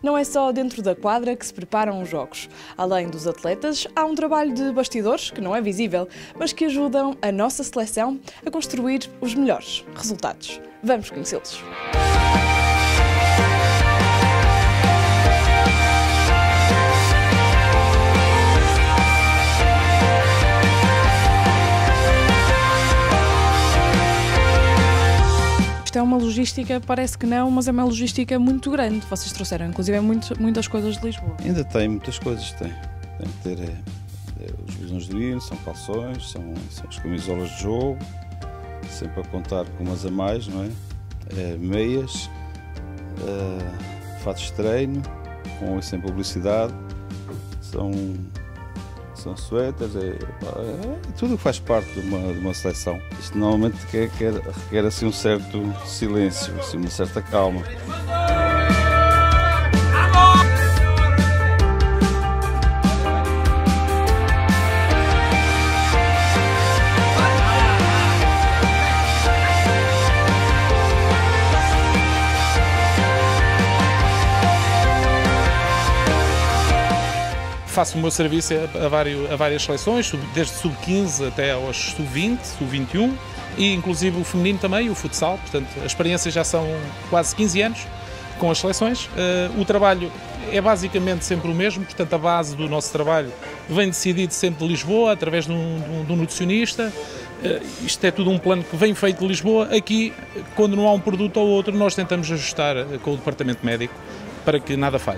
Não é só dentro da quadra que se preparam os jogos. Além dos atletas, há um trabalho de bastidores que não é visível, mas que ajudam a nossa seleção a construir os melhores resultados. Vamos conhecê-los. É uma logística, parece que não, mas é uma logística muito grande. Vocês trouxeram, inclusive, muitas coisas de Lisboa. Ainda tem muitas coisas, tem que ter os visões do hino, são calções, são as camisolas de jogo, sempre a contar com umas a mais, não é? Meias, fatos de treino, com sempre publicidade, são suéteres, tudo o que faz parte de uma seleção. Isto normalmente requer assim um certo silêncio, assim, uma certa calma. Faço o meu serviço a várias seleções, desde sub-15 até aos sub-20, sub-21 e inclusive o feminino também, o futsal. Portanto, a experiência já são quase 15 anos com as seleções. O trabalho é basicamente sempre o mesmo, portanto a base do nosso trabalho vem decidido sempre de Lisboa, através de um nutricionista. Isto é tudo um plano que vem feito de Lisboa. Aqui, quando não há um produto ou outro, nós tentamos ajustar com o departamento médico para que nada falhe.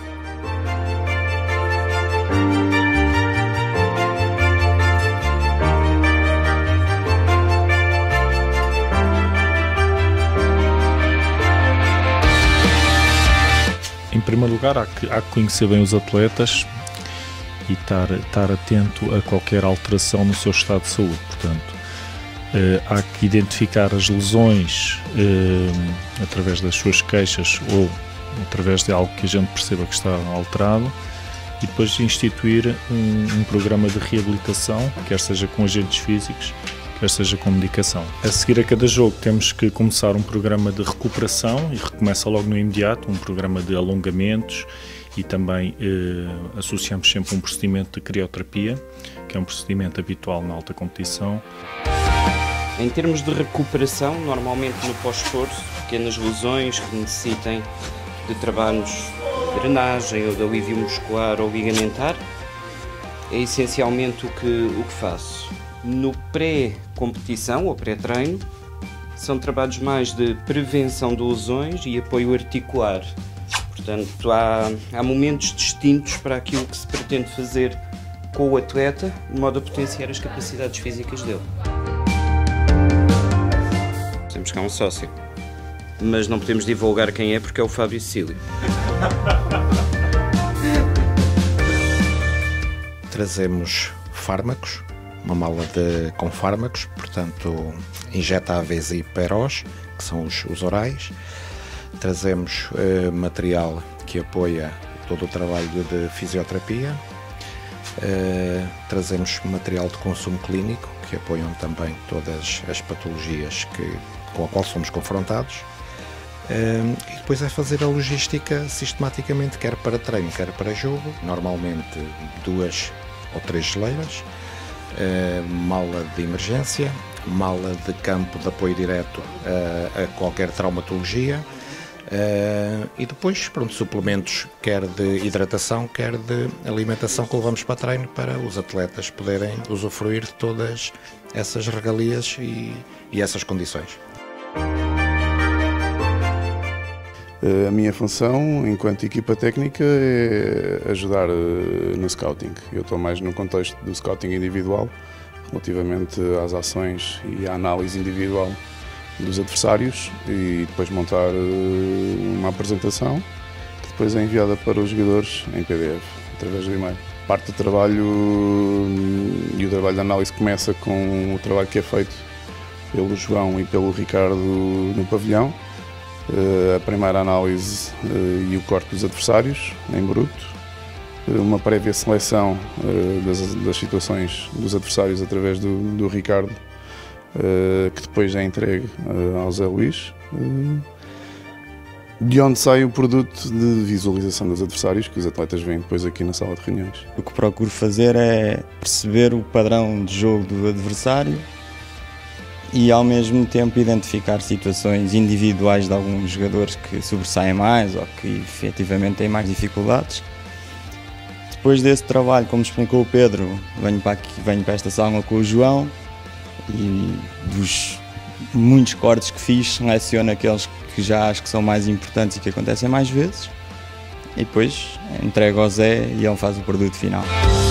Em primeiro lugar, há que conhecer bem os atletas e estar atento a qualquer alteração no seu estado de saúde. Portanto, há que identificar as lesões através das suas queixas ou através de algo que a gente perceba que está alterado e depois instituir um programa de reabilitação, quer seja com agentes físicos, quer seja com medicação. A seguir a cada jogo temos que começar um programa de recuperação e recomeça logo no imediato, um programa de alongamentos e também associamos sempre um procedimento de crioterapia, que é um procedimento habitual na alta competição. Em termos de recuperação, normalmente no pós-esforço, pequenas lesões que necessitem de trabalhos de drenagem ou de alívio muscular ou ligamentar, é essencialmente o que faço. No pré-competição ou pré-treino, são trabalhos mais de prevenção de lesões e apoio articular. Portanto, há momentos distintos para aquilo que se pretende fazer com o atleta, de modo a potenciar as capacidades físicas dele. Temos cá um sócio, mas não podemos divulgar quem é porque é o Fábio Cecílio. Trazemos fármacos, uma mala com fármacos, portanto injetáveis e perós, que são os orais. Trazemos material que apoia todo o trabalho de fisioterapia. Trazemos material de consumo clínico, que apoiam também todas as patologias com a qual somos confrontados. E depois é fazer a logística sistematicamente, quer para treino, quer para jogo, normalmente 2 ou 3 geleiras. Mala de emergência, mala de campo de apoio direto a qualquer traumatologia e depois, pronto, suplementos, quer de hidratação, quer de alimentação que levamos para treino para os atletas poderem usufruir de todas essas regalias e essas condições. A minha função, enquanto equipa técnica, é ajudar no scouting. Eu estou mais no contexto do scouting individual, relativamente às ações e à análise individual dos adversários e depois montar uma apresentação que depois é enviada para os jogadores em PDF, através do e-mail. Parte do trabalho e o trabalho de análise começa com o trabalho que é feito pelo João e pelo Ricardo no pavilhão. A primeira análise e o corte dos adversários em bruto, uma prévia seleção das situações dos adversários através do Ricardo, que depois é entregue ao Zé Luís, De onde sai o produto de visualização dos adversários que os atletas veem depois aqui na sala de reuniões. O que procuro fazer é perceber o padrão de jogo do adversário e ao mesmo tempo identificar situações individuais de alguns jogadores que sobressaem mais ou que efetivamente têm mais dificuldades. Depois desse trabalho, como explicou o Pedro, venho para esta sala com o João e dos muitos cortes que fiz, seleciono aqueles que já acho que são mais importantes e que acontecem mais vezes e depois entrego ao Zé e ele faz o produto final.